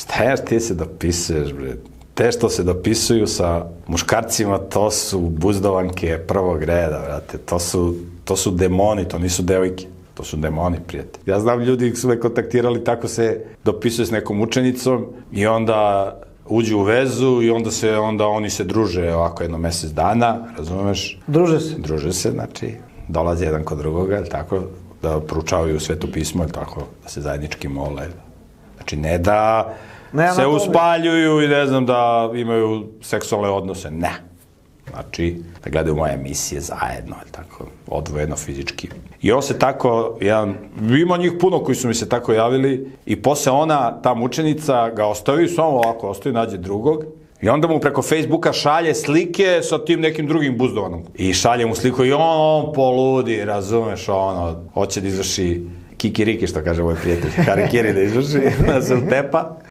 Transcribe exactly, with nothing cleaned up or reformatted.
Šta je, ti se dopisuješ, bre? Te što se dopisuju sa muškarcima, to su buzdovanke prvog reda, brate. To su, to su demoni, to nisu devojke. To su demoni, prijatelji. Ja znam, ljudi su me kontaktirali, tako se dopisuje s nekom učenicom i onda uđu u vezu i onda se, onda oni se druže ovako jedno mesec dana, razumeš? Druže se? Druže se, znači, dolaze jedan kod drugoga, ili tako, da proučavaju sveto pismo, ili tako, da se zajednički mole. Znači, ne da ne, se uspaljuju i ne znam da imaju seksualne odnose, ne. Znači, da gledaju moje emisije zajedno, ili tako, odvojeno fizički. I ovo se tako, jedan, ima njih puno koji su mi se tako javili i posle ona, ta mučenica, ga ostavi, samo ovako ostavi, nađe drugog i onda mu preko Facebooka šalje slike sa tim nekim drugim buzdovanom. I šalje mu sliku i on, on poludi, razumeš, ono, hoće da izvrši kikiriki, što kaže moj prijatelj, harikiri da izvrši, da se utepa.